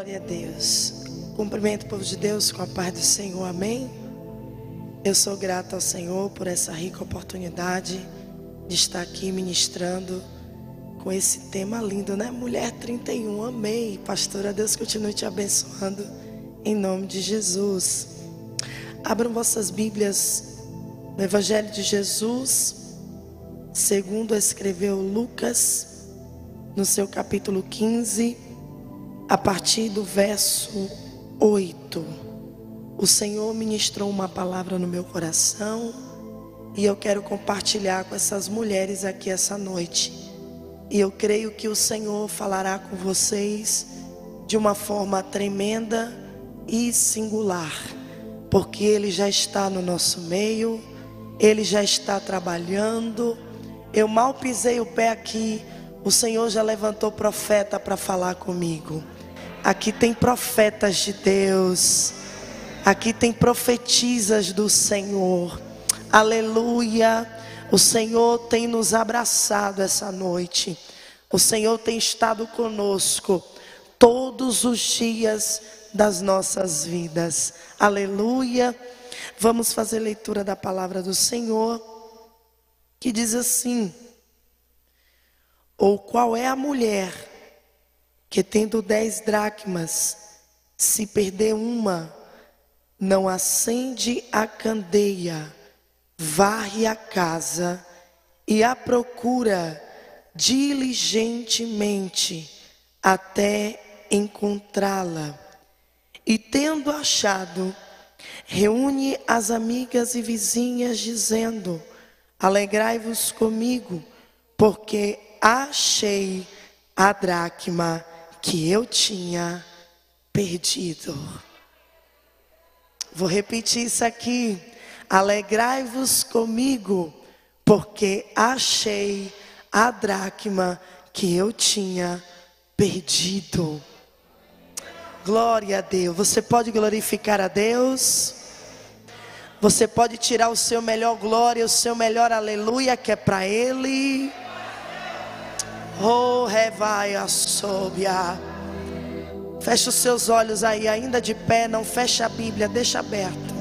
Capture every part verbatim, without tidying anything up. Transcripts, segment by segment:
Glória a Deus. Cumprimento o povo de Deus com a paz do Senhor, amém? Eu sou grata ao Senhor por essa rica oportunidade de estar aqui ministrando com esse tema lindo, né? Mulher trinta e um, amém. Pastora, Deus continue te abençoando em nome de Jesus. Abram vossas Bíblias no Evangelho de Jesus, segundo escreveu Lucas, no seu capítulo quinze, a partir do verso oito. O Senhor ministrou uma palavra no meu coração e eu quero compartilhar com essas mulheres aqui essa noite. E eu creio que o Senhor falará com vocês de uma forma tremenda e singular, porque Ele já está no nosso meio, Ele já está trabalhando. Eu mal pisei o pé aqui, o Senhor já levantou profeta para falar comigo. Aqui tem profetas de Deus, aqui tem profetisas do Senhor, aleluia. O Senhor tem nos abraçado essa noite, o Senhor tem estado conosco todos os dias das nossas vidas, aleluia. Vamos fazer leitura da palavra do Senhor, que diz assim: ou qual é a mulher que tendo dez dracmas, se perder uma, não acende a candeia, varre a casa e a procura diligentemente até encontrá-la, e tendo achado, reúne as amigas e vizinhas dizendo: alegrai-vos comigo, porque achei a dracma que eu tinha perdido. Vou repetir isso aqui: alegrai-vos comigo, porque achei a dracma que eu tinha perdido. Glória a Deus. Você pode glorificar a Deus? Você pode tirar o seu melhor glória, o seu melhor aleluia, que é para Ele. Oh, revai a sóbia. Feche os seus olhos aí, ainda de pé, não feche a Bíblia, deixa aberto.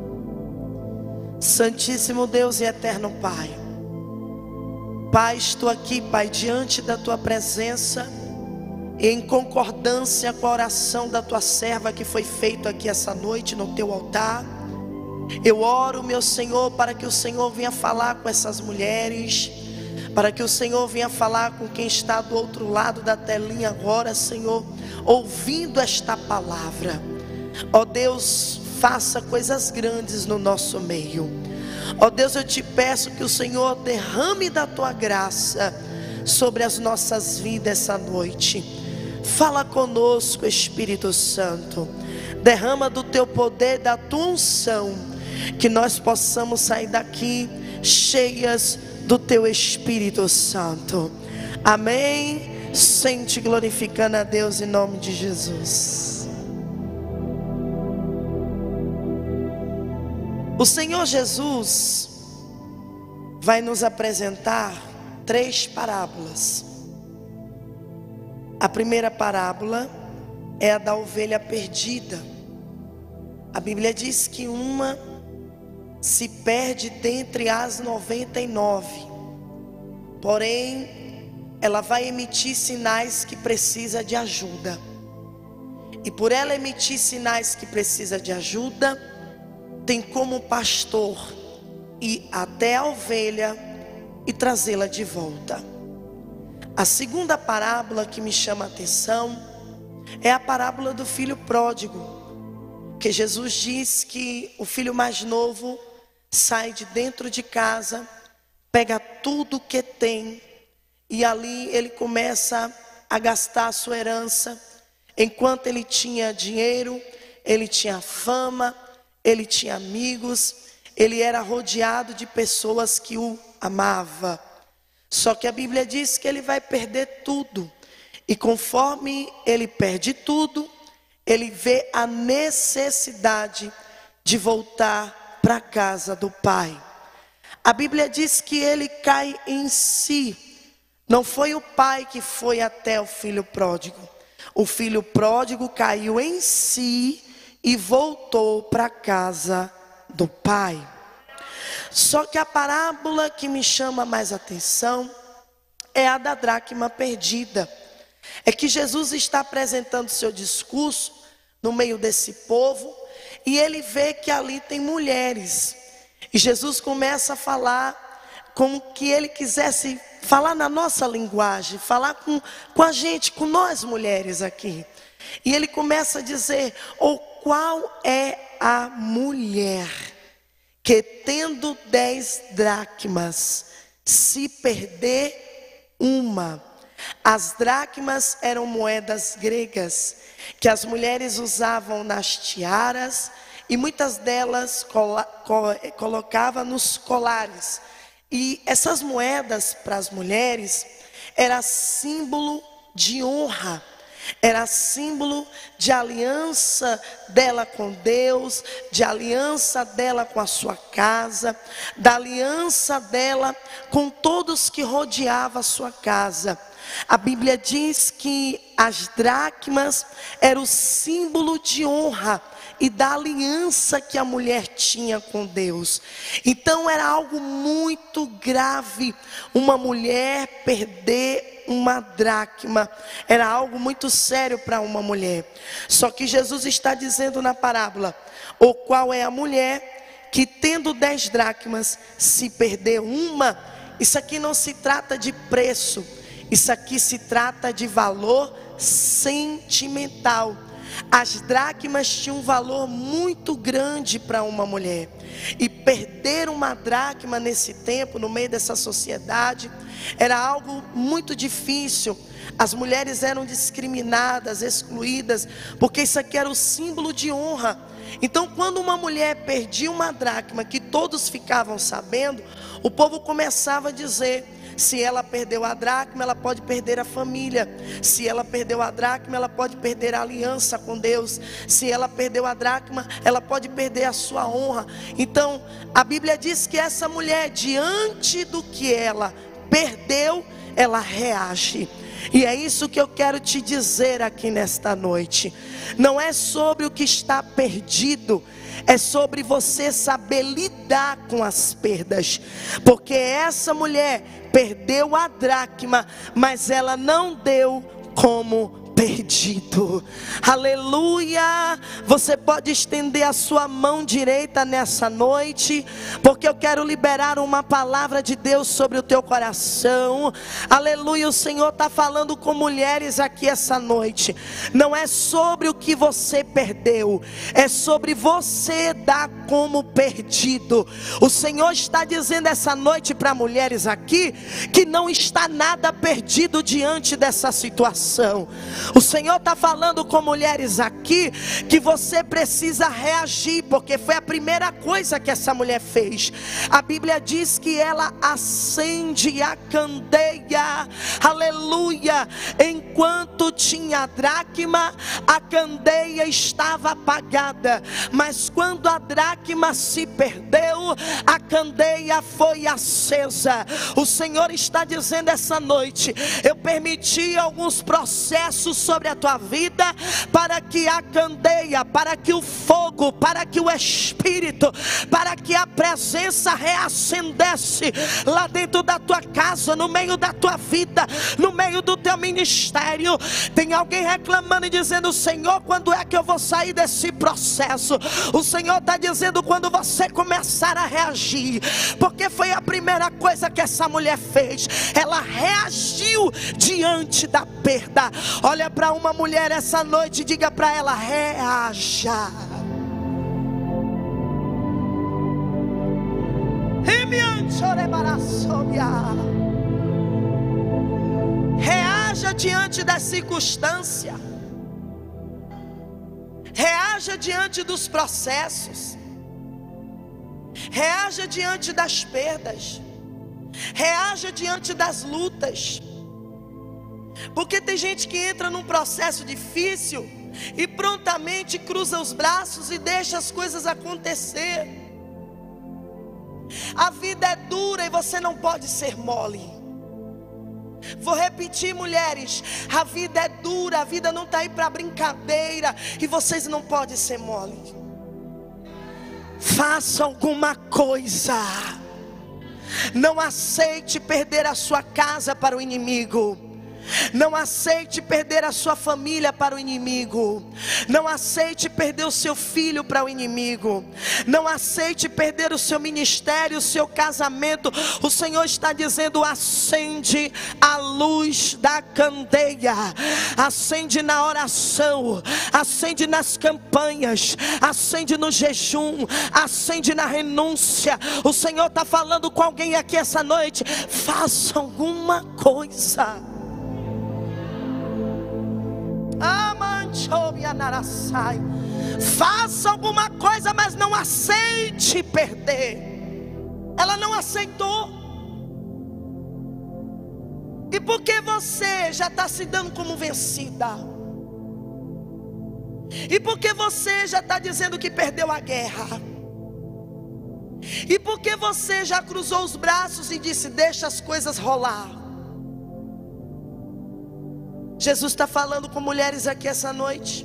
Santíssimo Deus e eterno Pai, Pai, estou aqui, Pai, diante da Tua presença, em concordância com a oração da Tua serva que foi feita aqui essa noite no Teu altar. Eu oro, meu Senhor, para que o Senhor venha falar com essas mulheres, para que o Senhor venha falar com quem está do outro lado da telinha agora, Senhor, ouvindo esta palavra. Ó Deus, faça coisas grandes no nosso meio. Ó Deus, eu te peço que o Senhor derrame da Tua graça sobre as nossas vidas essa noite. Fala conosco, Espírito Santo. Derrama do Teu poder, da Tua unção, que nós possamos sair daqui cheias do Teu Espírito Santo. Amém. Sente glorificando a Deus em nome de Jesus. O Senhor Jesus vai nos apresentar três parábolas. A primeira parábola é a da ovelha perdida. A Bíblia diz que uma se perde dentre as noventa e nove, porém ela vai emitir sinais que precisa de ajuda, e por ela emitir sinais que precisa de ajuda, tem como pastor ir até a ovelha e trazê-la de volta. A segunda parábola que me chama a atenção é a parábola do filho pródigo, que Jesus diz que o filho mais novo sai de dentro de casa, pega tudo que tem e ali ele começa a gastar a sua herança. Enquanto ele tinha dinheiro, ele tinha fama, ele tinha amigos, ele era rodeado de pessoas que o amavam. Só que a Bíblia diz que ele vai perder tudo, e conforme ele perde tudo, ele vê a necessidade de voltar para a casa do pai. A Bíblia diz que ele cai em si. Não foi o pai que foi até o filho pródigo. O filho pródigo caiu em si e voltou para a casa do pai. Só que a parábola que me chama mais atenção é a da dracma perdida. É que Jesus está apresentando seu discurso no meio desse povo e ele vê que ali tem mulheres. E Jesus começa a falar como que ele quisesse falar na nossa linguagem, falar com, com a gente, com nós mulheres aqui. E ele começa a dizer: ou qual é a mulher que tendo dez dracmas, se perder uma? As dracmas eram moedas gregas que as mulheres usavam nas tiaras e muitas delas cola, co, colocavam nos colares. E essas moedas para as mulheres era símbolo de honra, era símbolo de aliança dela com Deus, de aliança dela com a sua casa, da aliança dela com todos que rodeavam a sua casa. A Bíblia diz que as dracmas eram o símbolo de honra e da aliança que a mulher tinha com Deus. Então era algo muito grave uma mulher perder uma dracma. Era algo muito sério para uma mulher. Só que Jesus está dizendo na parábola: ou qual é a mulher que tendo dez dracmas, se perder uma? Isso aqui não se trata de preço. Isso aqui se trata de valor sentimental. As dracmas tinham um valor muito grande para uma mulher. E perder uma dracma nesse tempo, no meio dessa sociedade, era algo muito difícil. As mulheres eram discriminadas, excluídas, porque isso aqui era o símbolo de honra. Então, quando uma mulher perdia uma dracma, que todos ficavam sabendo, o povo começava a dizer: se ela perdeu a dracma, ela pode perder a família. Se ela perdeu a dracma, ela pode perder a aliança com Deus. Se ela perdeu a dracma, ela pode perder a sua honra. Então, a Bíblia diz que essa mulher, diante do que ela perdeu, ela reage. E é isso que eu quero te dizer aqui nesta noite. Não é sobre o que está perdido, é sobre você saber lidar com as perdas. Porque essa mulher perdeu a dracma, mas ela não deu como perdido. Aleluia! Você pode estender a sua mão direita nessa noite, porque eu quero liberar uma palavra de Deus sobre o teu coração. Aleluia! O Senhor está falando com mulheres aqui essa noite. Não é sobre o que você perdeu, é sobre você dar como perdido. O Senhor está dizendo essa noite para mulheres aqui que não está nada perdido diante dessa situação. O Senhor está falando com mulheres aqui que você precisa reagir, porque foi a primeira coisa que essa mulher fez. A Bíblia diz que ela acende a candeia, aleluia. Enquanto tinha a dracma, a candeia estava apagada, mas quando a dracma se perdeu, a candeia foi acesa. O Senhor está dizendo essa noite: eu permiti alguns processos sobre a tua vida, para que a candeia, para que o fogo, para que o Espírito, para que a presença reacendesse lá dentro da tua casa, no meio da tua vida, no meio do teu ministério. Tem alguém reclamando e dizendo: Senhor, quando é que eu vou sair desse processo? O Senhor está dizendo: quando você começar a reagir, porque foi a primeira coisa que essa mulher fez. Ela reagiu diante da perda. Olha para uma mulher essa noite e diga para ela: reaja. Reaja diante da circunstância. Reaja diante dos processos. Reaja diante das perdas. Reaja diante das lutas. Porque tem gente que entra num processo difícil e prontamente cruza os braços e deixa as coisas acontecer. A vida é dura e você não pode ser mole. Vou repetir, mulheres, a vida é dura, a vida não está aí para brincadeira, e vocês não podem ser mole. Faça alguma coisa. Não aceite perder a sua casa para o inimigo. Não aceite perder a sua família para o inimigo. Não aceite perder o seu filho para o inimigo. Não aceite perder o seu ministério, o seu casamento. O Senhor está dizendo: acende a luz da candeia. Acende na oração. Acende nas campanhas. Acende no jejum. Acende na renúncia. O Senhor está falando com alguém aqui essa noite: faça alguma coisa. Faça alguma coisa, mas não aceite perder. Ela não aceitou. E porque você já está se dando como vencida? E porque você já está dizendo que perdeu a guerra? E porque você já cruzou os braços e disse: deixa as coisas rolar? Jesus está falando com mulheres aqui essa noite.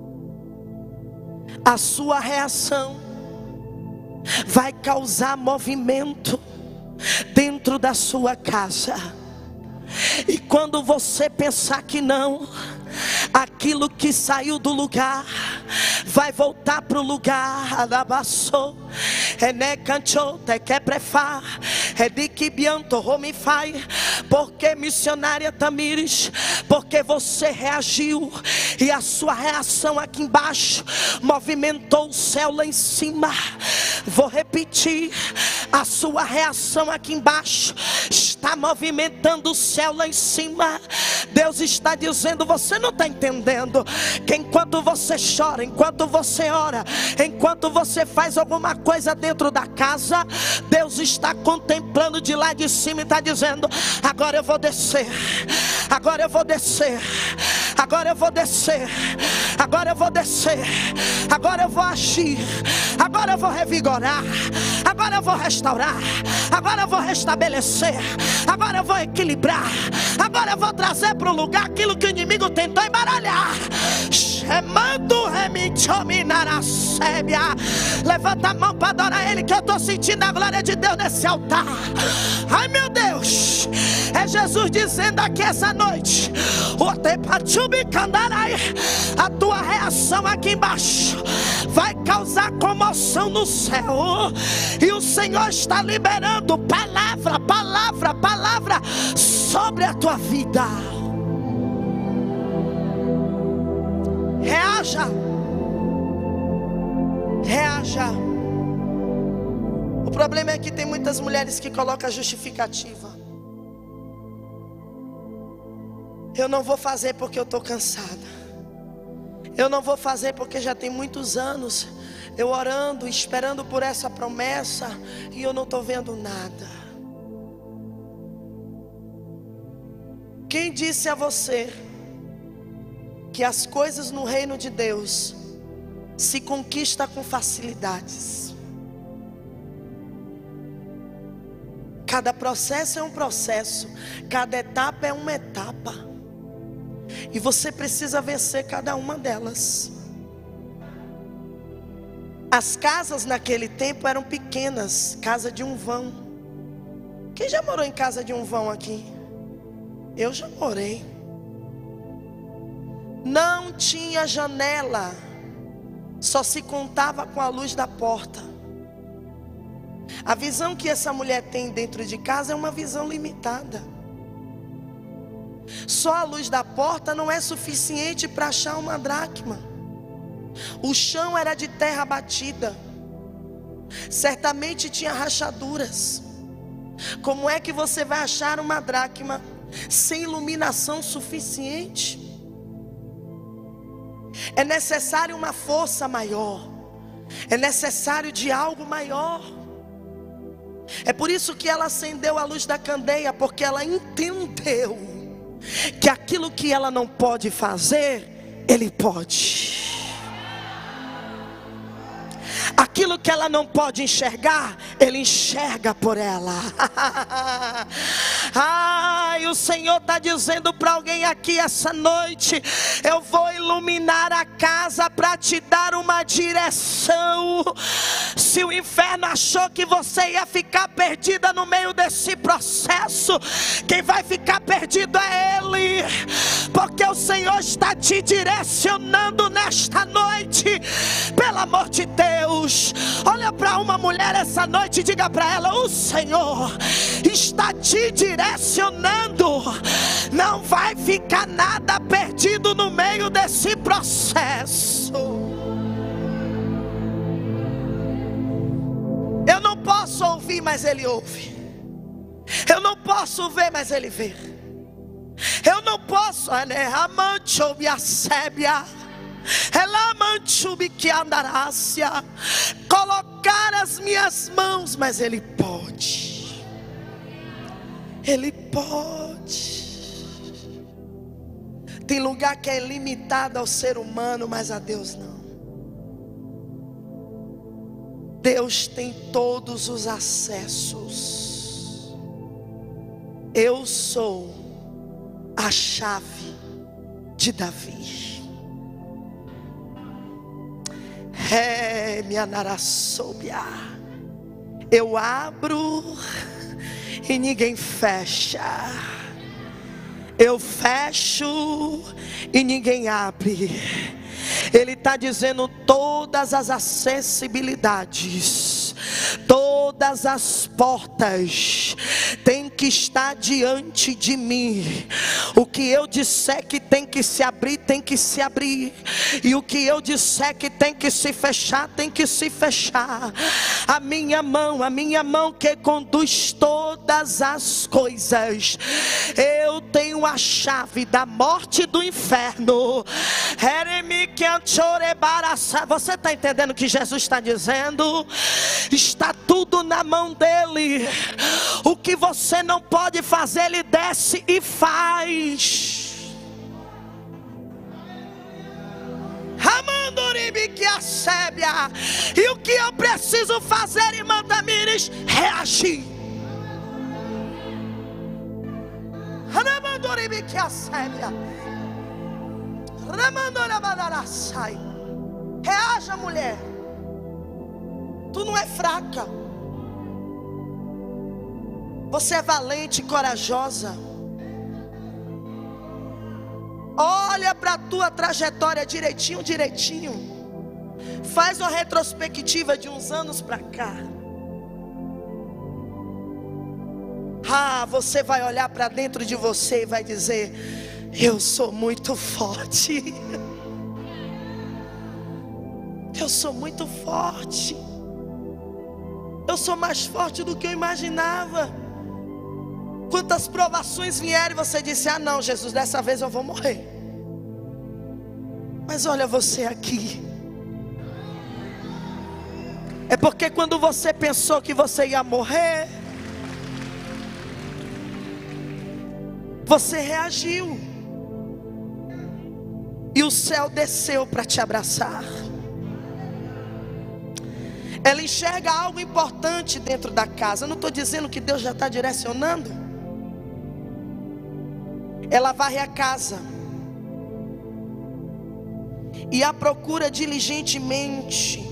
A sua reação vai causar movimento dentro da sua casa. E quando você pensar que não, aquilo que saiu do lugar vai voltar para o lugar. Alabaçou, é ne cantou, te que prefar, é de que bianto homifai. Porque missionária Tamires, porque você reagiu, e a sua reação aqui embaixo movimentou o céu lá em cima. Vou repetir: a sua reação aqui embaixo está movimentando o céu lá em cima. Deus está dizendo: você não está entendendo que enquanto você chora, enquanto você ora, enquanto você faz alguma coisa dentro da casa, Deus está contemplando de lá de cima e está dizendo: agora eu vou descer, agora eu vou descer, agora eu vou descer, agora eu vou descer, agora eu vou agir, agora eu vou revigorar, agora eu vou restaurar, agora eu vou restabelecer, agora eu vou equilibrar, agora eu vou trazer para o lugar aquilo que o inimigo tentou embaralhar. Chamando remichominaracébia. Levanta a mão para adorar Ele, que eu estou sentindo a glória de Deus nesse altar. Ai meu Deus, é Jesus dizendo aqui essa noite: a tua reação aqui embaixo vai causar comoção no céu. E o Senhor está liberando palavra, palavra, palavra sobre a tua vida. Reaja. Reaja. O problema é que tem muitas mulheres que colocam a justificativa: eu não vou fazer porque eu estou cansada. Eu não vou fazer porque já tem muitos anos eu orando, esperando por essa promessa, e eu não estou vendo nada. Quem disse a você que as coisas no reino de Deus se conquistam com facilidades? Cada processo é um processo, cada etapa é uma etapa, e você precisa vencer cada uma delas. As casas naquele tempo eram pequenas, casa de um vão. Quem já morou em casa de um vão aqui? Eu já morei. Não tinha janela, só se contava com a luz da porta. A visão que essa mulher tem dentro de casa é uma visão limitada. Só a luz da porta não é suficiente para achar uma dracma. O chão era de terra batida, certamente tinha rachaduras. Como é que você vai achar uma dracma sem iluminação suficiente? É necessário uma força maior, é necessário de algo maior. É por isso que ela acendeu a luz da candeia, porque ela entendeu que aquilo que ela não pode fazer, Ele pode. Aquilo que ela não pode enxergar, Ele enxerga por ela. Ai, o o Senhor está dizendo para alguém aqui essa noite: eu vou iluminar a casa para te dar uma direção. Se o inferno achou que você ia ficar perdida no meio desse processo, quem vai ficar perdido é Ele, porque o Senhor está te direcionando nesta noite. Pelo amor de Deus, olha para uma mulher essa noite e diga para ela: o Senhor está te direcionando. Não vai ficar nada perdido no meio desse processo. Eu não posso ouvir, mas Ele ouve. Eu não posso ver, mas Ele vê. Eu não posso, né? colocar as minhas mãos, mas Ele pode. Ele pode. Tem lugar que é limitado ao ser humano, mas a Deus não. Deus tem todos os acessos. Eu sou a chave de Davi. É, minha naraçobia. Eu abro e ninguém fecha. Eu fecho e ninguém abre. Ele está dizendo: todas as acessibilidades, todas as portas tem que estar diante de mim. O que eu disser que tem que se abrir, tem que se abrir. E o que eu disser que tem que se fechar, tem que se fechar. A minha mão, a minha mão que conduz todas as coisas. Eu tenho a chave da morte e do inferno. Você está entendendo o que Jesus está dizendo? Está tudo na mão dele. O que você não pode fazer, Ele desce e faz. E o que eu preciso fazer, irmã Tamires? Reagir. Reaja, mulher. Tu não é fraca. Você é valente e corajosa. Olha para a tua trajetória direitinho, direitinho. Faz uma retrospectiva de uns anos para cá. Ah, você vai olhar para dentro de você e vai dizer: eu sou muito forte. Eu sou muito forte. Eu sou mais forte do que eu imaginava. Quantas provações vieram e você disse: ah não, Jesus, dessa vez eu vou morrer. Mas olha você aqui. É porque quando você pensou que você ia morrer, você reagiu. E o céu desceu para te abraçar. Ela enxerga algo importante dentro da casa. Eu não estou dizendo que Deus já está direcionando. Ela varre a casa e a procura diligentemente.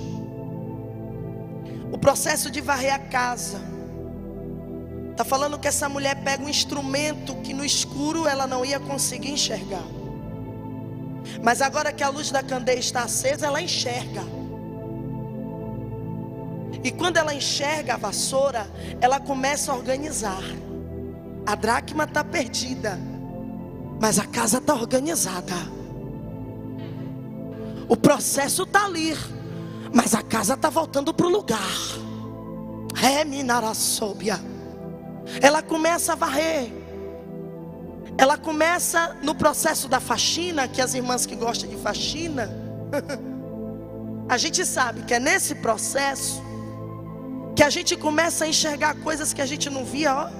O processo de varrer a casa está falando que essa mulher pega um instrumento que no escuro ela não ia conseguir enxergar. Mas agora que a luz da candeia está acesa, ela enxerga. E quando ela enxerga a vassoura, ela começa a organizar. A dracma está perdida, mas a casa está organizada. O processo está ali, mas a casa está voltando para o lugar. É minaraçóbia. Ela começa a varrer. Ela começa no processo da faxina, que as irmãs que gostam de faxina, a gente sabe que é nesse processo que a gente começa a enxergar coisas que a gente não via, ó.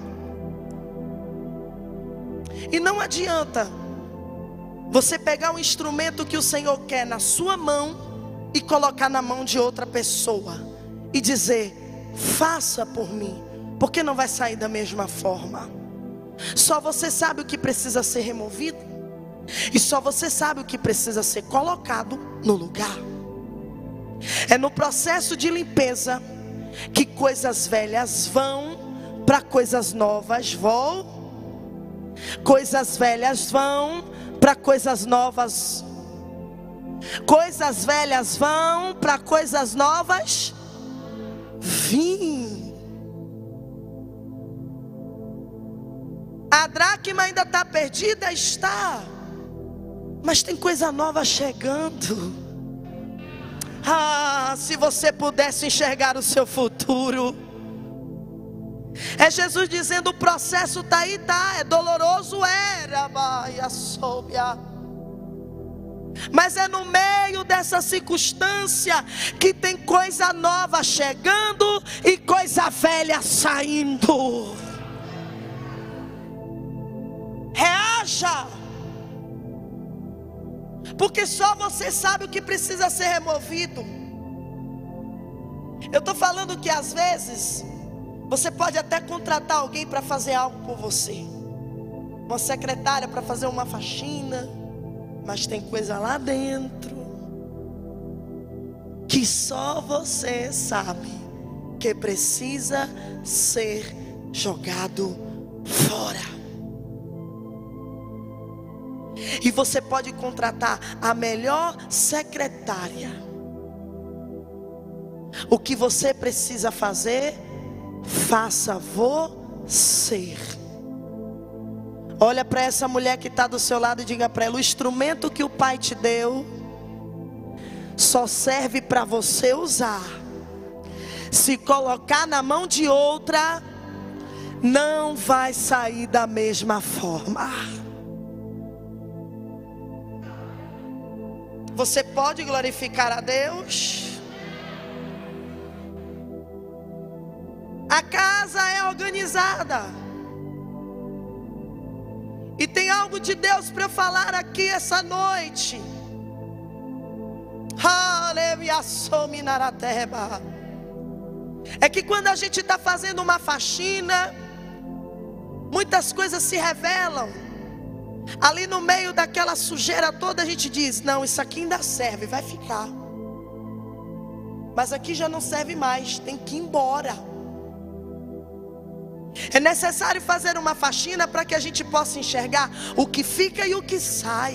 E não adianta você pegar um instrumento que o Senhor quer na sua mão e colocar na mão de outra pessoa e dizer: faça por mim, porque não vai sair da mesma forma. Só você sabe o que precisa ser removido. E só você sabe o que precisa ser colocado no lugar. É no processo de limpeza que coisas velhas vão para coisas novas vão. Coisas velhas vão para coisas novas. Coisas velhas vão para coisas novas vim. A dracma ainda está perdida? Está. Mas tem coisa nova chegando. Ah, se você pudesse enxergar o seu futuro. É Jesus dizendo: o processo está aí, tá, é doloroso, era, mas é no meio dessa circunstância que tem coisa nova chegando e coisa velha saindo. Reaja, porque só você sabe o que precisa ser removido. Eu estou falando que às vezes você pode até contratar alguém para fazer algo por você, uma secretária para fazer uma faxina, mas tem coisa lá dentro que só você sabe que precisa ser jogado fora. E você pode contratar a melhor secretária. O que você precisa fazer, faça você. Olha para essa mulher que está do seu lado e diga para ela: o instrumento que o Pai te deu só serve para você usar. Se colocar na mão de outra, não vai sair da mesma forma. Você pode glorificar a Deus? A casa é organizada. E tem algo de Deus para eu falar aqui essa noite. É que quando a gente está fazendo uma faxina, muitas coisas se revelam. Ali no meio daquela sujeira toda, a gente diz: não, isso aqui ainda serve, vai ficar. Mas aqui já não serve mais, tem que ir embora. É necessário fazer uma faxina para que a gente possa enxergar o que fica e o que sai.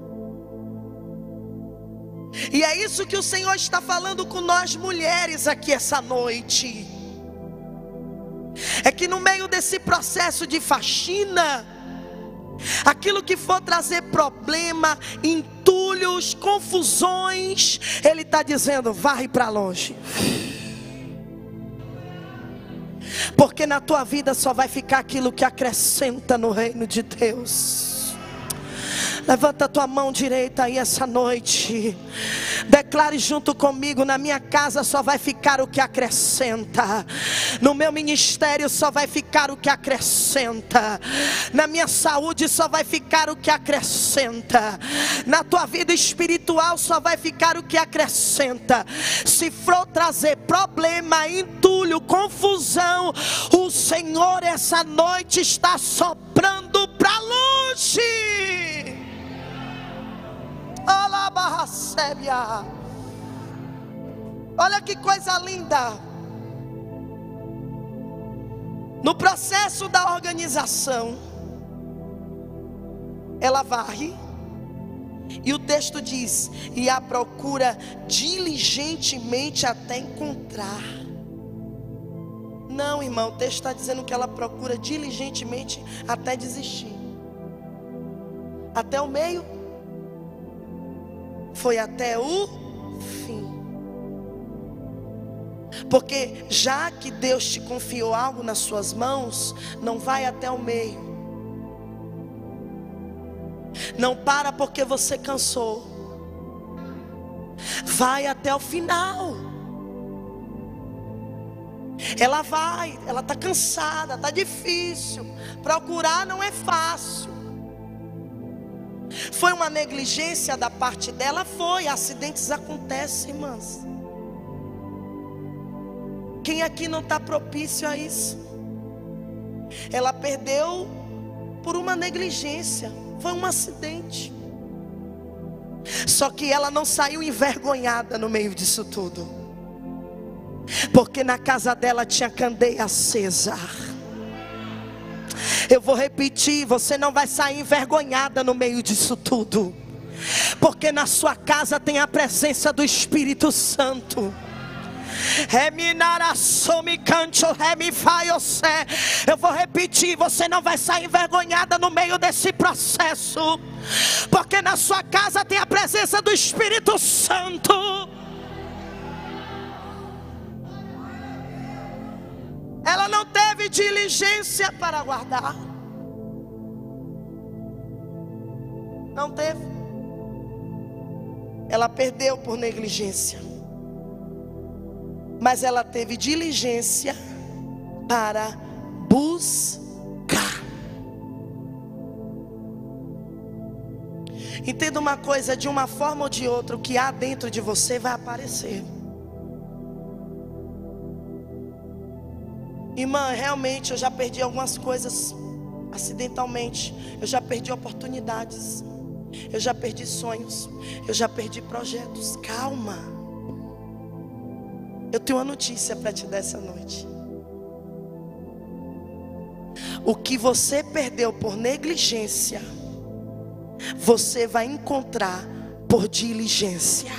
E é isso que o Senhor está falando com nós mulheres aqui essa noite. É que no meio desse processo de faxina, aquilo que for trazer problema, entulhos, confusões, Ele está dizendo: varre para longe. Porque na tua vida só vai ficar aquilo que acrescenta no reino de Deus. Levanta a tua mão direita aí essa noite. Declare junto comigo: na minha casa só vai ficar o que acrescenta. No meu ministério só vai ficar o que acrescenta. Na minha saúde só vai ficar o que acrescenta. Na tua vida espiritual só vai ficar o que acrescenta. Se for trazer problema, entulho, confusão, o Senhor essa noite está soprando para longe. Olha que coisa linda. No processo da organização, ela varre, e o texto diz: e a procura diligentemente até encontrar. Não, irmão, o texto está dizendo que ela procura diligentemente até desistir. Até o meio, foi até o fim. Porque já que Deus te confiou algo nas suas mãos, não vai até o meio. Não para porque você cansou. Vai até o final. Ela vai, ela está cansada, está difícil. Procurar não é fácil. Foi uma negligência da parte dela? Foi. Acidentes acontecem, irmãs. Quem aqui não está propício a isso? Ela perdeu por uma negligência, foi um acidente. Só que ela não saiu envergonhada no meio disso tudo, porque na casa dela tinha candeia acesa. Eu vou repetir, você não vai sair envergonhada no meio disso tudo, porque na sua casa tem a presença do Espírito Santo. Eu vou repetir, você não vai sair envergonhada no meio desse processo, porque na sua casa tem a presença do Espírito Santo. Ela não teve diligência para guardar. Não teve. Ela perdeu por negligência. Mas ela teve diligência para buscar. Entenda uma coisa, de uma forma ou de outra, o que há dentro de você vai aparecer. Irmã, realmente eu já perdi algumas coisas acidentalmente. Eu já perdi oportunidades. Eu já perdi sonhos. Eu já perdi projetos. Calma. Eu tenho uma notícia para te dar essa noite. O que você perdeu por negligência, você vai encontrar por diligência.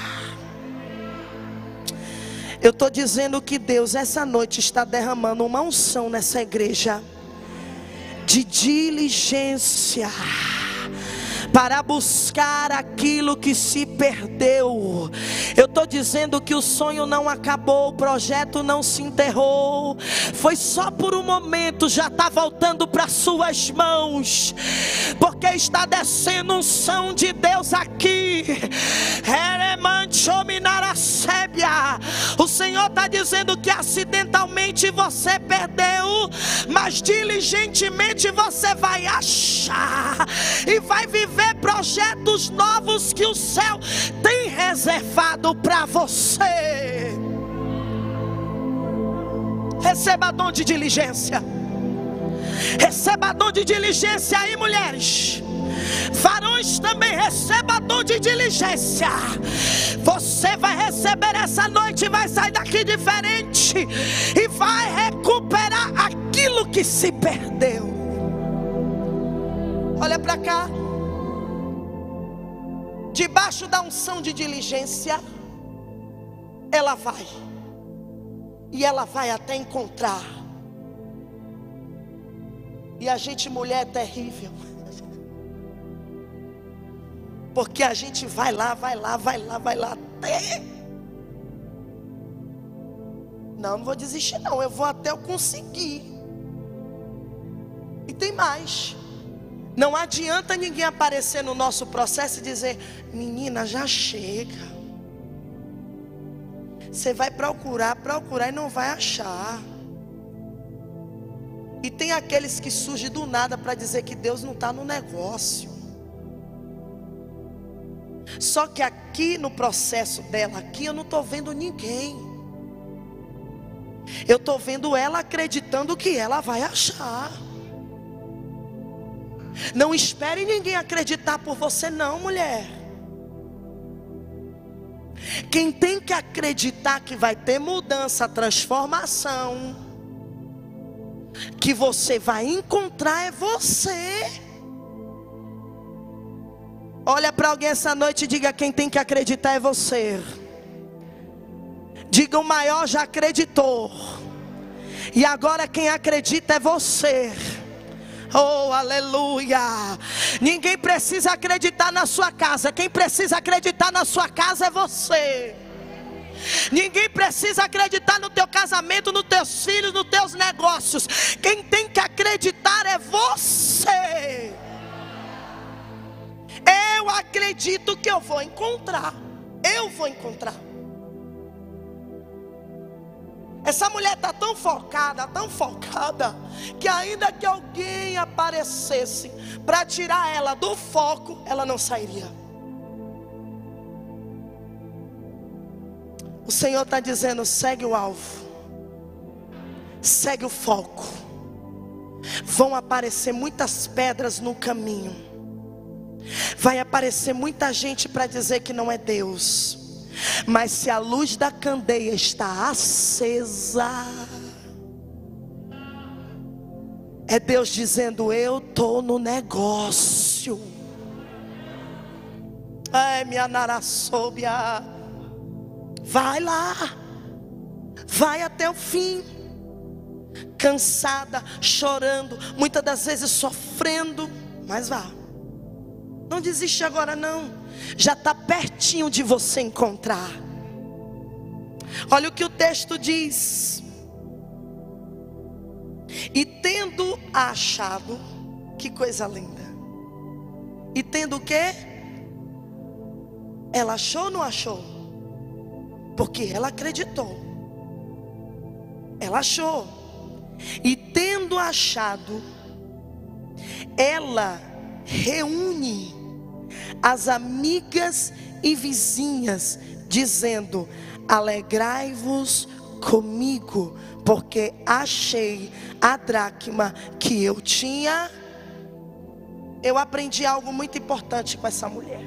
Eu estou dizendo que Deus essa noite está derramando uma unção nessa igreja de diligência para buscar aquilo que se perdeu. Eu estou dizendo que o sonho não acabou, o projeto não se enterrou, foi só por um momento, já está voltando para suas mãos, porque está descendo unção de Deus aqui. O Senhor está dizendo que acidentalmente você perdeu, mas diligentemente você vai achar e vai viver projetos novos que o céu tem reservado para você. Receba dom de diligência. Receba dom de diligência aí, mulheres. Varões também, receba dom de diligência. Você vai receber essa noite e vai sair daqui diferente, e vai recuperar aquilo que se perdeu. Olha para cá. Debaixo da unção de diligência, ela vai, e ela vai até encontrar. E a gente, mulher, é terrível, porque a gente vai lá, vai lá, vai lá, vai lá até... Não, não vou desistir não, eu vou até eu conseguir. E tem mais. Não adianta ninguém aparecer no nosso processo e dizer: menina, já chega. Você vai procurar, procurar e não vai achar. E tem aqueles que surgem do nada para dizer que Deus não está no negócio. Só que aqui no processo dela, aqui eu não estou vendo ninguém. Eu estou vendo ela acreditando que ela vai achar. Não espere ninguém acreditar por você não, mulher. Quem tem que acreditar que vai ter mudança, transformação, que você vai encontrar é você. Olha para alguém essa noite e diga: quem tem que acreditar é você. Diga: o maior já acreditou, e agora quem acredita é você. Oh, aleluia. Ninguém precisa acreditar na sua casa. Quem precisa acreditar na sua casa é você. Ninguém precisa acreditar no teu casamento, nos teus filhos, nos teus negócios. Quem tem que acreditar é você. Eu acredito que eu vou encontrar. Eu vou encontrar. Essa mulher está tão focada, tão focada, que ainda que alguém aparecesse para tirar ela do foco, ela não sairia. O Senhor está dizendo: segue o alvo, segue o foco, vão aparecer muitas pedras no caminho. Vai aparecer muita gente para dizer que não é Deus. Mas se a luz da candeia está acesa, é Deus dizendo: eu estou no negócio. Ai, minha naraçóbia. Vai lá. Vai até o fim. Cansada, chorando, muitas das vezes sofrendo, mas vá. Não desiste agora não. Já está pertinho de você encontrar. Olha o que o texto diz. E tendo achado, que coisa linda. E tendo o quê? Ela achou ou não achou? Porque ela acreditou. Ela achou. E tendo achado, ela reúne as amigas e vizinhas, dizendo: alegrai-vos comigo, porque achei a dracma que eu tinha. Eu aprendi algo muito importante com essa mulher.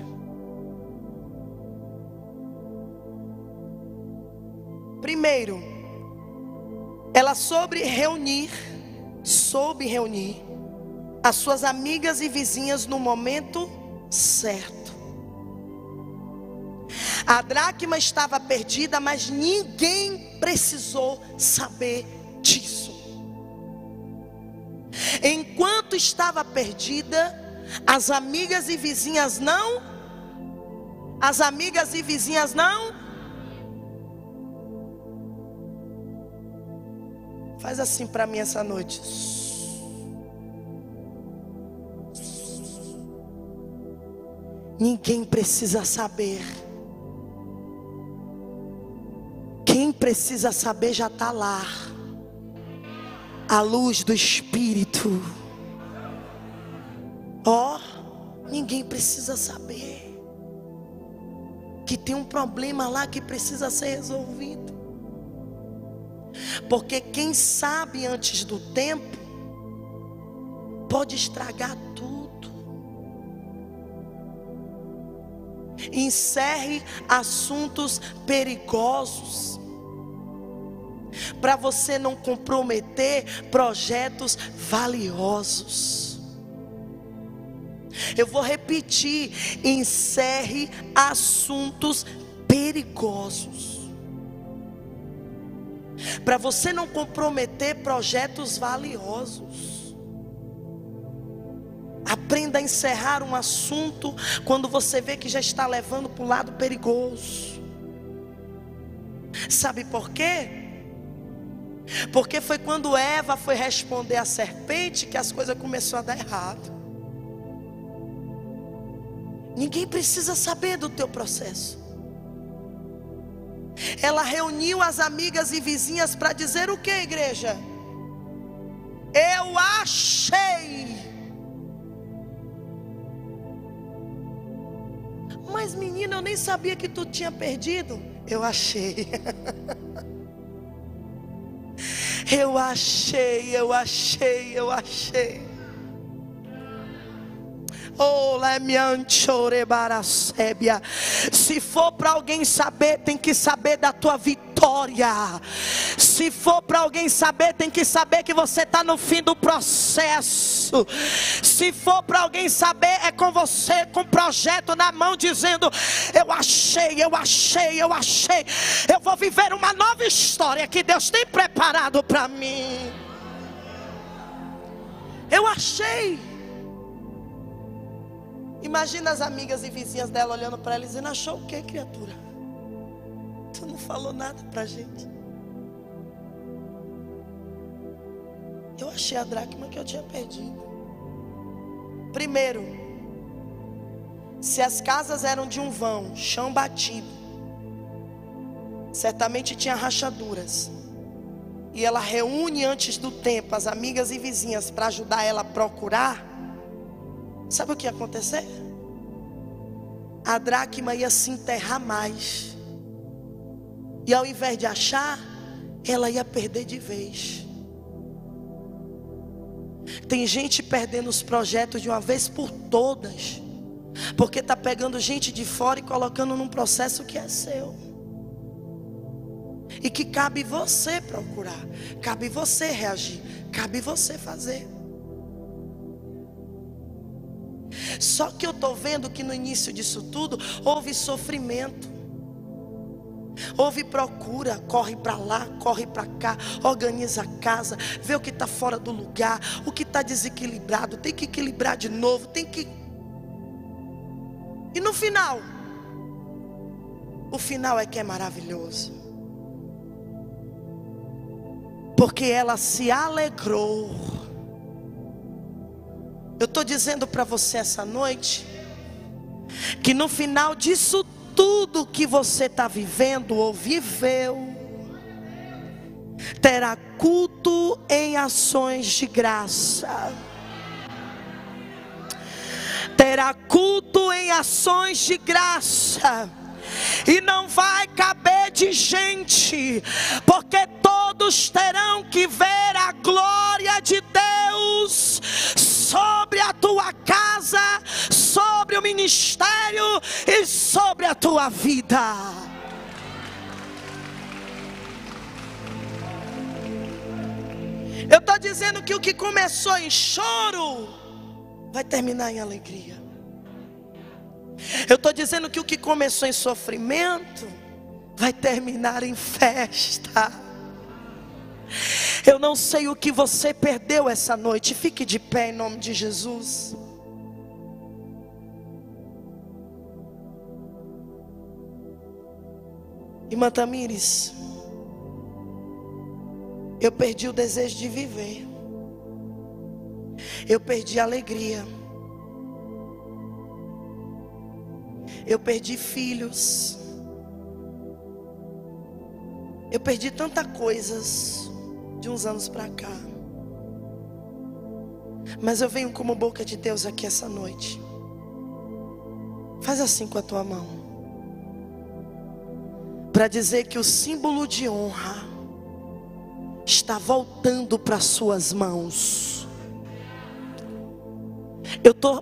Primeiro, ela soube reunir, soube reunir as suas amigas e vizinhas no momento certo. A dracma estava perdida, mas ninguém precisou saber disso. Enquanto estava perdida, as amigas e vizinhas não, as amigas e vizinhas não. Faz assim para mim essa noite. Ninguém precisa saber. Quem precisa saber já está lá. A luz do Espírito. Ó, oh, ninguém precisa saber que tem um problema lá que precisa ser resolvido. Porque quem sabe antes do tempo pode estragar tudo. Encerre assuntos perigosos, para você não comprometer projetos valiosos. Eu vou repetir: encerre assuntos perigosos, para você não comprometer projetos valiosos. Aprenda a encerrar um assunto quando você vê que já está levando para o lado perigoso. Sabe por quê? Porque foi quando Eva foi responder à serpente que as coisas começaram a dar errado. Ninguém precisa saber do teu processo. Ela reuniu as amigas e vizinhas para dizer o que, igreja? Eu achei. Mas menina, eu nem sabia que tu tinha perdido. Eu achei. Eu achei, eu achei, eu achei. Oh, se for para alguém saber, tem que saber da tua vitória. Se for para alguém saber, tem que saber que você está no fim do processo. Se for para alguém saber, é com você, com o projeto na mão, dizendo: eu achei, eu achei, eu achei. Eu vou viver uma nova história que Deus tem preparado para mim. Eu achei. Imagina as amigas e vizinhas dela olhando para ela e dizendo: achou o que, criatura? Tu não falou nada para a gente. Eu achei a dracma que eu tinha perdido. Primeiro, se as casas eram de um vão, chão batido, certamente tinha rachaduras. E ela reúne antes do tempo as amigas e vizinhas para ajudar ela a procurar. Sabe o que ia acontecer? A dracma ia se enterrar mais. E ao invés de achar, ela ia perder de vez. Tem gente perdendo os projetos de uma vez por todas, porque está pegando gente de fora e colocando num processo que é seu. E que cabe você procurar, cabe você reagir, cabe você fazer. Só que eu estou vendo que no início disso tudo houve sofrimento, houve procura, corre para lá, corre para cá, organiza a casa, vê o que está fora do lugar, o que está desequilibrado, tem que equilibrar de novo, tem que... E no final, o final é que é maravilhoso, porque ela se alegrou. Eu estou dizendo para você essa noite, que no final disso tudo que você está vivendo ou viveu, terá culto em ações de graça. Terá culto em ações de graça. E não vai caber de gente, porque todos terão que ver a glória de Deus sobre a tua casa, sobre o ministério e sobre a tua vida. Eu estou dizendo que o que começou em choro vai terminar em alegria. Eu estou dizendo que o que começou em sofrimento vai terminar em festa. Eu não sei o que você perdeu essa noite. Fique de pé em nome de Jesus. Irmã Tamires, eu perdi o desejo de viver. Eu perdi a alegria. Eu perdi filhos. Eu perdi tantas coisas de uns anos para cá. Mas eu venho como boca de Deus aqui essa noite. Faz assim com a tua mão, para dizer que o símbolo de honra está voltando para suas mãos. Eu tô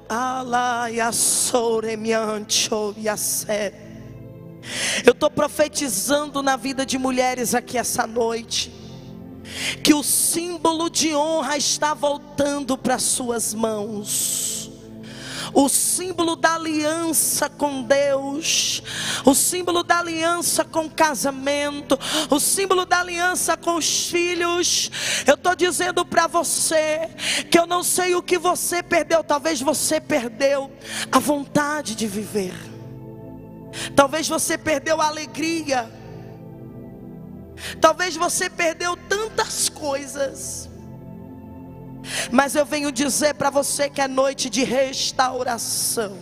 Eu tô profetizando na vida de mulheres aqui essa noite, que o símbolo de honra está voltando para suas mãos. O símbolo da aliança com Deus, o símbolo da aliança com o casamento, o símbolo da aliança com os filhos. Eu estou dizendo para você que eu não sei o que você perdeu. Talvez você perdeu a vontade de viver, talvez você perdeu a alegria, talvez você perdeu tantas coisas. Mas eu venho dizer para você que é noite de restauração.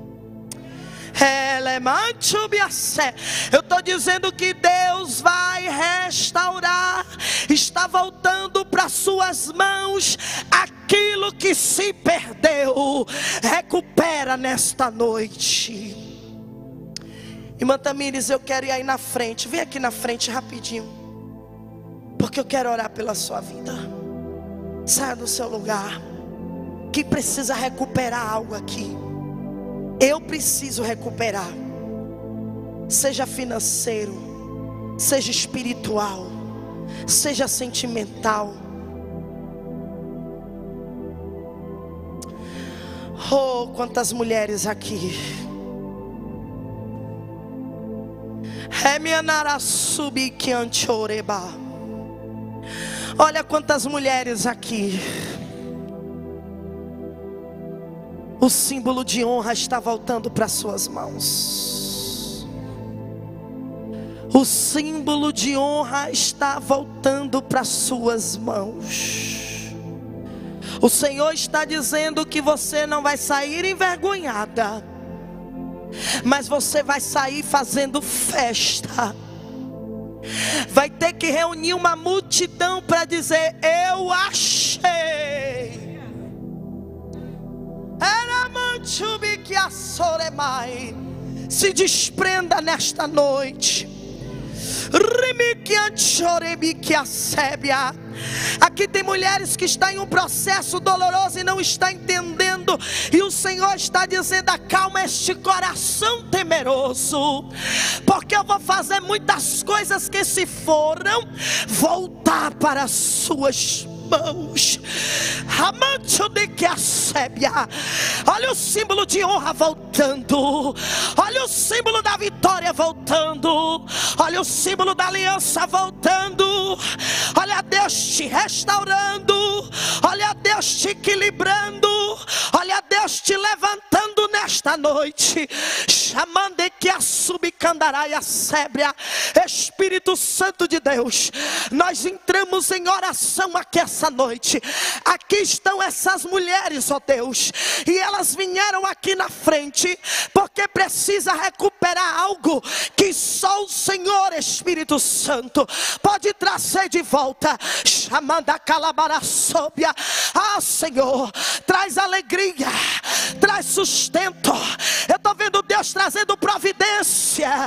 Eu estou dizendo que Deus vai restaurar. Está voltando para suas mãos aquilo que se perdeu. Recupera nesta noite. Irmã Tamires, eu quero ir aí na frente. Vem aqui na frente rapidinho, porque eu quero orar pela sua vida. Saia do seu lugar. Quem precisa recuperar algo aqui? Eu preciso recuperar. Seja financeiro, seja espiritual, seja sentimental. Oh, quantas mulheres aqui. Olha quantas mulheres aqui. O símbolo de honra está voltando para suas mãos. O símbolo de honra está voltando para suas mãos. O Senhor está dizendo que você não vai sair envergonhada, mas você vai sair fazendo festa. Vai ter que reunir uma multidão para dizer: eu achei. Se desprenda nesta noite Aqui tem mulheres que estão em um processo doloroso e não estão entendendo, e o Senhor está dizendo: acalma este coração temeroso, porque eu vou fazer muitas coisas que, se foram, voltar para as suas mãos. Olha o símbolo de honra voltando, olha o símbolo da vitória voltando, olha o símbolo da aliança voltando, olha Deus te restaurando, olha Deus te equilibrando, olha Deus te levantando nesta noite. Chamando que a subcandaraia sébria. Espírito Santo de Deus, nós entramos em oração aqui essa noite. Aqui estão essas mulheres, ó Deus, e elas vieram aqui na frente porque precisa recuperar algo que só o Senhor, Espírito Santo, pode trazer de volta. Chamando a calabaraçóbia. Ah, Senhor, traz alegria, traz sustento. Eu estou vendo Deus trazendo providência.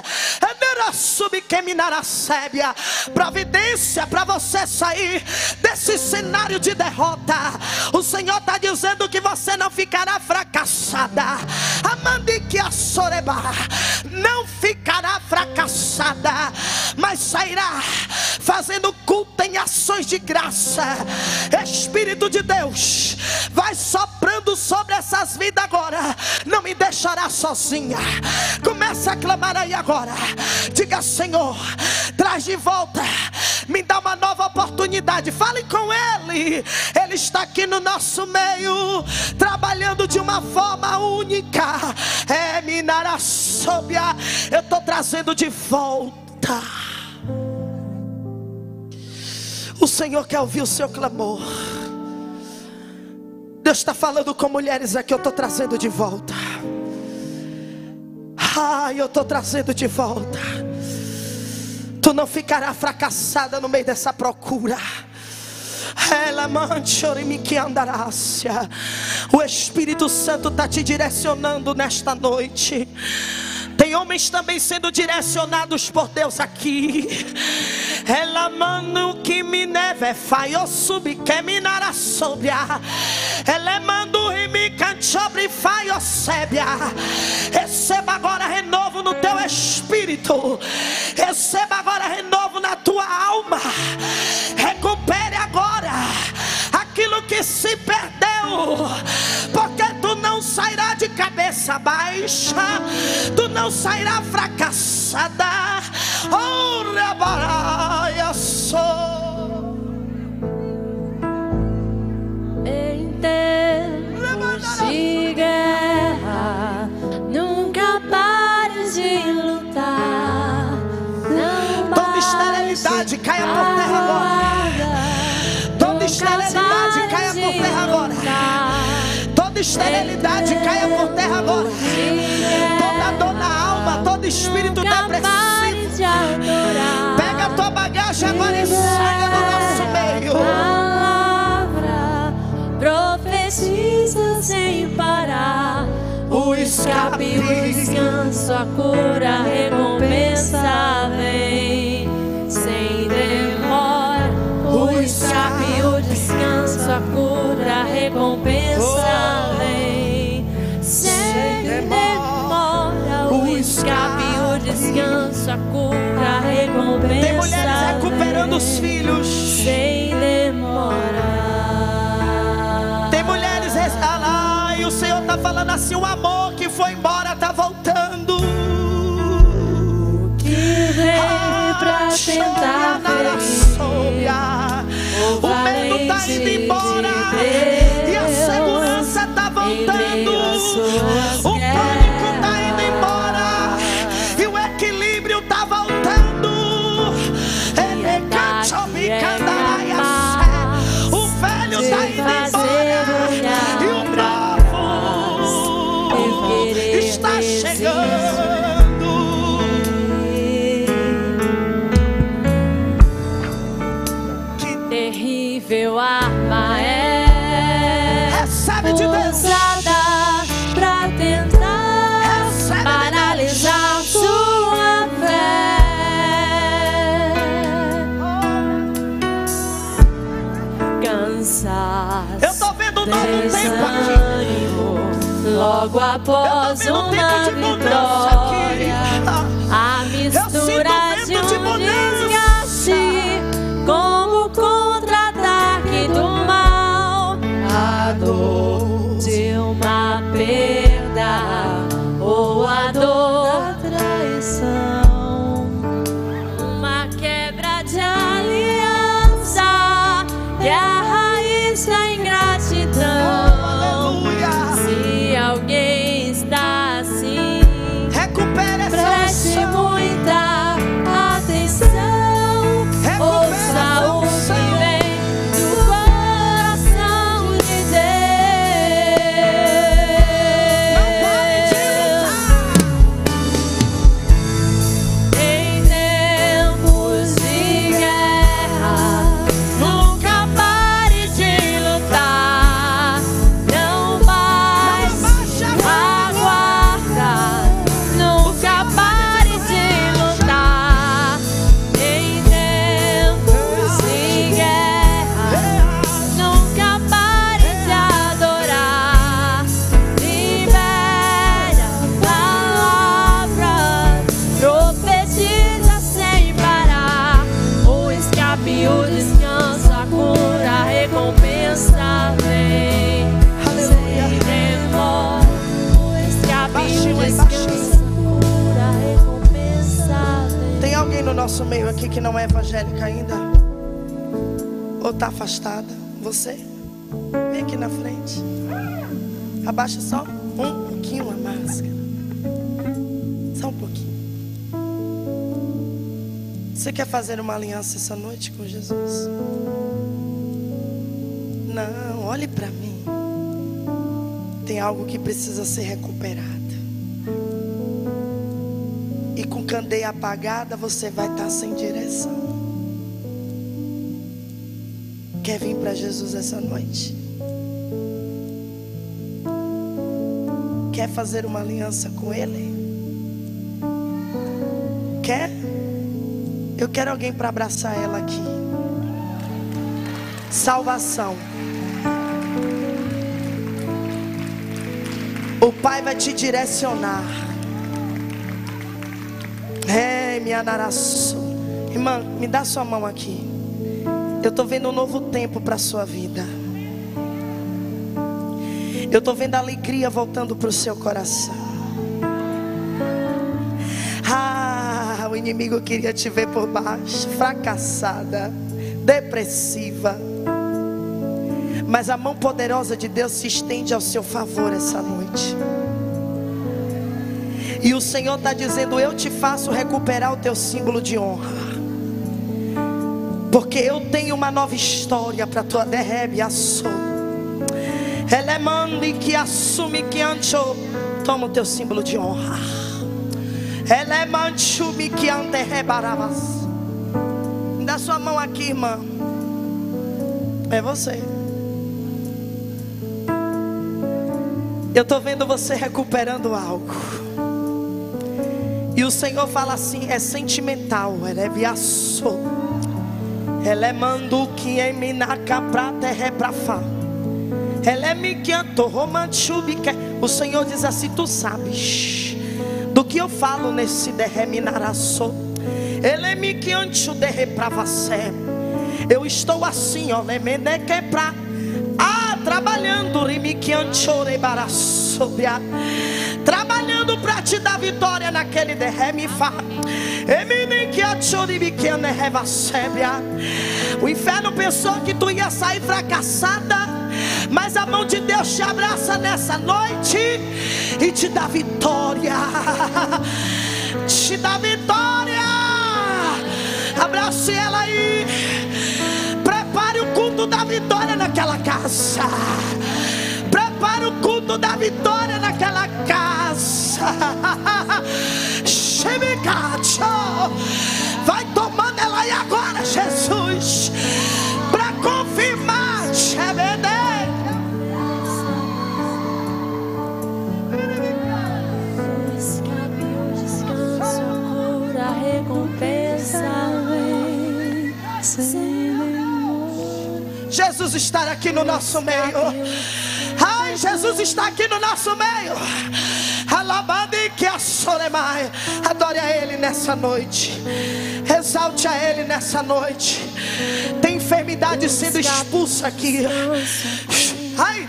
Providência para você sair desse cenário de derrota. O Senhor está dizendo que você não ficará fracassada. Não ficará fracassada, mas sairá fazendo culto em ações de graça. Espírito de Deus, vai soprando sobre essas vidas agora. Não me deixará sozinha. Começa a clamar aí agora. Diga: Senhor, traz de volta, me dá uma nova oportunidade. Fale com Ele. Ele está aqui no nosso meio, trabalhando de uma forma única. É Minarasóbia. Eu estou trazendo de volta. O Senhor quer ouvir o seu clamor. Deus está falando com mulheres aqui. Eu estou trazendo de volta. Ai, eu estou trazendo de volta. Tu não ficará fracassada no meio dessa procura. O Espírito Santo está te direcionando nesta noite. Tem homens também sendo direcionados por Deus aqui. Ela mano que me neve faio sub que me nara sobria. Ela mando e me canchobre faio sébia. Receba agora renovo no teu espírito. Receba agora renovo na tua alma. Recupere agora aquilo que se perdeu, porque tu não sairá de cabeça baixa, tu não sairá fracassada. Oh, rabaraia sou. Em tempos de guerra, nunca pares de lutar. Não toda esterilidade caia por terra agora. Toda esterilidade caia por terra agora. Toda esterilidade caia por terra agora. Toda dor na alma, todo espírito depressivo, pega a tua bagagem agora e saia do nosso meio. Palavra profetiza sem parar. O escape, o descanso, a cura, a recompensa vem sem demora. O escape, o descanso, a cura, a recompensa vem sem demora. O escape, o descanso, a cura, a recompensa. Tem mulheres recuperando os filhos sem demora. Tem mulheres lá, e o Senhor está falando assim: o amor que foi embora está voltando. Que veio pra tentar o medo está indo embora e a segurança está voltando. O pânico está indo embora e o equilíbrio está voltando. O velho está indo embora e o novo está chegando. Terrível arma é recebe de Deus, usada pra tentar recebe paralisar de sua fé. logo após uma vitória, a mistura de um desgaste, como contra-ataque do mal, a dor de uma perda ou a dor da traição, uma quebra de aliança que é a raiz da ingratidão. Se alguém está assim, preste muita atenção, ouça o que vem do coração de Deus. Em tempos de guerra, nunca pare de lutar, não baixe a guarda, nunca pare de lutar. Em tempos de guerra, nunca pare de adorar. Libera palavras, profetiza sem parar. O escape, o descanso, a cura, a recompensa vem sem demora. O escape, o descanso, a cura, a recompensa vem. Tem alguém no nosso meio aqui que não é evangélica ainda? Ou está afastada? Você? Vem aqui na frente. Abaixa só um pouquinho a máscara. Só um pouquinho. Você quer fazer uma aliança essa noite com Jesus? Não, olhe para mim. Tem algo que precisa ser recuperado. E com candeia apagada você vai estar sem direção. Quer vir para Jesus essa noite? Quer fazer uma aliança com Ele? Quer? Eu quero alguém para abraçar ela aqui. Salvação. O Pai vai te direcionar. É, minha naraço. Irmã, me dá sua mão aqui. Eu estou vendo um novo tempo para a sua vida. Eu estou vendo a alegria voltando para o seu coração. Ah, o inimigo queria te ver por baixo, fracassada, depressiva. Mas a mão poderosa de Deus se estende ao seu favor essa noite. E o Senhor está dizendo: eu te faço recuperar o teu símbolo de honra. Porque eu tenho uma nova história para tua derrebe açou. Ela manda que assume que ancho. Toma o teu símbolo de honra. Ela manchumi que anterrebaravas. Dá sua mão aqui, irmã. É você. Eu estou vendo você recuperando algo. E o Senhor fala assim: é sentimental. Ela é viaço. Ela é mando que é minaca pra terra pra fá. Ela é me canto romanchubique. O Senhor diz assim: tu sabes do que eu falo nesse derreminaraço. Ele é me canto derre pra você. Eu estou assim, ó, lemene que pra ah, trabalhando trabalhando para te dar vitória naquele derrame. O inferno pensou que tu ia sair fracassada, mas a mão de Deus te abraça nessa noite e te dá vitória. Te dá vitória. Abrace ela aí. Prepare o culto da vitória naquela casa. Prepare o culto da vitória naquela casa. Vai tomando ela aí agora, Jesus, para confirmar. Jesus estar aqui no nosso meio. Ai, Jesus. Jesus está aqui no nosso meio. Adore a Ele nessa noite. Exalte a Ele nessa noite. Tem enfermidade sendo expulsa aqui. Ai,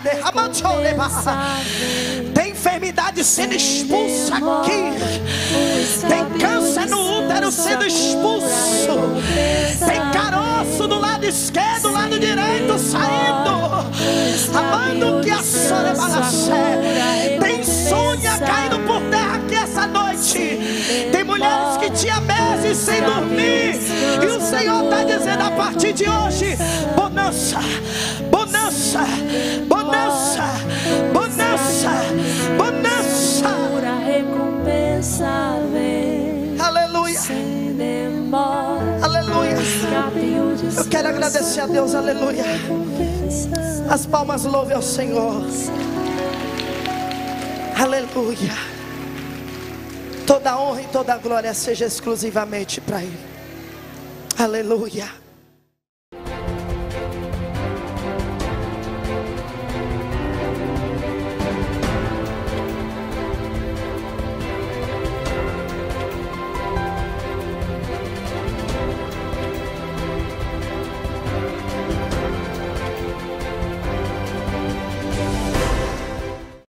tem enfermidade sendo expulsa aqui. Tem câncer no útero sendo expulso. Tem caroço do lado esquerdo, do lado direito saindo. Amando que a sora balacé. Tem insônia caindo por terra aqui essa noite. Tem mulheres que tinham meses sem dormir. E o Senhor está dizendo a partir de hoje: bonança, bonança, bonança, bonança, bonança. Pura recompensa vem. Aleluia. Sem demora. Aleluia. Eu quero agradecer a Deus. Aleluia. As palmas louvem ao Senhor. Aleluia. Toda honra e toda glória seja exclusivamente para Ele. Aleluia.